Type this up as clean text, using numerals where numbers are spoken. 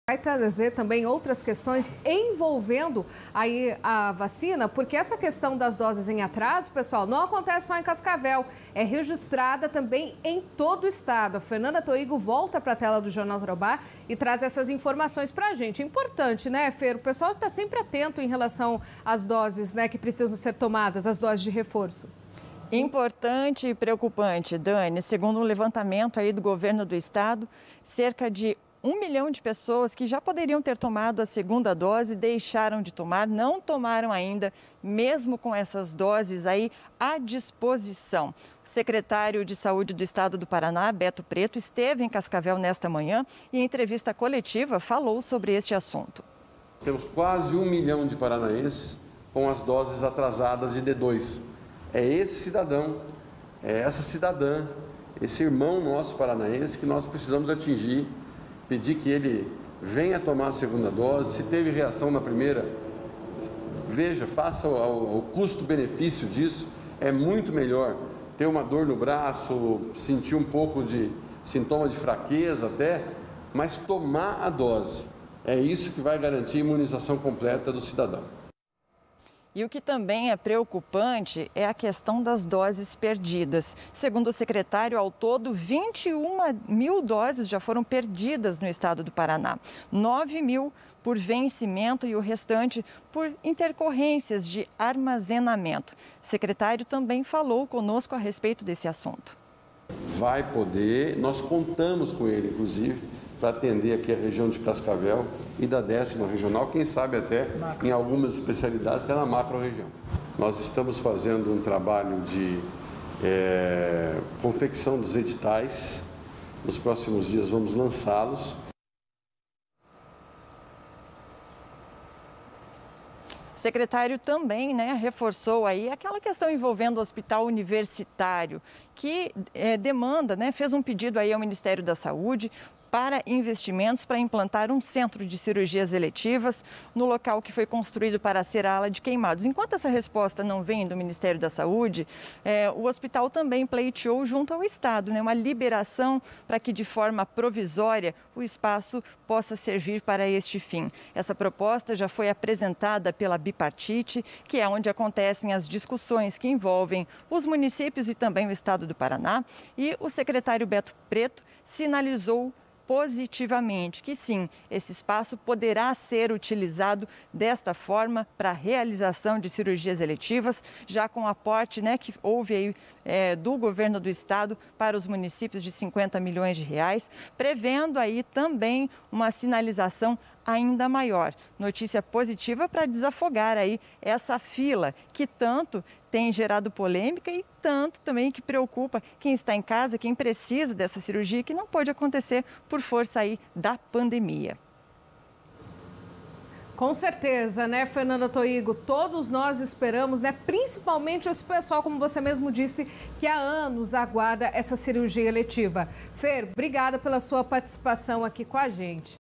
Vai trazer também outras questões envolvendo aí a vacina, porque essa questão das doses em atraso, pessoal, não acontece só em Cascavel, é registrada também em todo o estado. A Fernanda Toigo volta para a tela do Jornal Tarobá e traz essas informações para a gente. Importante, né, Fer? O pessoal está sempre atento em relação às doses, né, que precisam ser tomadas, as doses de reforço. Importante e preocupante, Dani. Segundo um levantamento aí do governo do estado, cerca de 1 milhão de pessoas que já poderiam ter tomado a segunda dose deixaram de tomar, não tomaram ainda, mesmo com essas doses aí à disposição. O secretário de Saúde do Estado do Paraná, Beto Preto, esteve em Cascavel nesta manhã e em entrevista coletiva falou sobre este assunto. Temos quase 1 milhão de paranaenses com as doses atrasadas de D2. É esse cidadão, é essa cidadã, esse irmão nosso paranaense que nós precisamos atingir. Pedir que ele venha tomar a segunda dose, se teve reação na primeira, veja, faça o custo-benefício disso, é muito melhor ter uma dor no braço, sentir um pouco de sintoma de fraqueza até, mas tomar a dose, é isso que vai garantir a imunização completa do cidadão. E o que também é preocupante é a questão das doses perdidas. Segundo o secretário, ao todo, 21 mil doses já foram perdidas no estado do Paraná. 9 mil por vencimento e o restante por intercorrências de armazenamento. O secretário também falou conosco a respeito desse assunto. Vai poder, nós contamos com ele, inclusive, para atender aqui a região de Cascavel e da 10ª regional, quem sabe até em algumas especialidades até na macro-região. Nós estamos fazendo um trabalho de confecção dos editais, nos próximos dias vamos lançá-los. O secretário também, reforçou aí aquela questão envolvendo o hospital universitário, que demanda, fez um pedido aí ao Ministério da Saúde para investimentos para implantar um centro de cirurgias eletivas no local que foi construído para ser a ala de queimados. Enquanto essa resposta não vem do Ministério da Saúde, o hospital também pleiteou junto ao Estado, uma liberação para que de forma provisória o espaço possa servir para este fim. Essa proposta já foi apresentada pela Bipartite, que é onde acontecem as discussões que envolvem os municípios e também o Estado do Paraná, e o secretário Beto Preto sinalizou positivamente que sim, esse espaço poderá ser utilizado desta forma para a realização de cirurgias eletivas, já com o aporte que houve aí, do governo do estado para os municípios de 50 milhões de reais, prevendo aí também uma sinalização ainda maior. Notícia positiva para desafogar aí essa fila que tanto tem gerado polêmica e tanto também que preocupa quem está em casa, quem precisa dessa cirurgia, que não pode acontecer por força aí da pandemia. Com certeza, Fernanda Toigo? Todos nós esperamos, principalmente esse pessoal, como você mesmo disse, que há anos aguarda essa cirurgia eletiva. Fer, obrigada pela sua participação aqui com a gente.